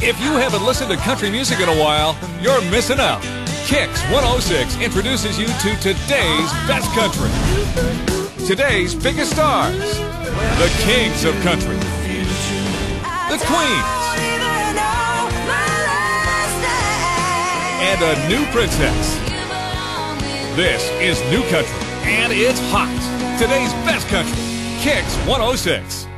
If you haven't listened to country music in a while, you're missing out. Kicks 106 introduces you to today's best country. Today's biggest stars. The kings of country. The queens. And a new princess. This is New Country, and it's hot. Today's best country. Kicks 106.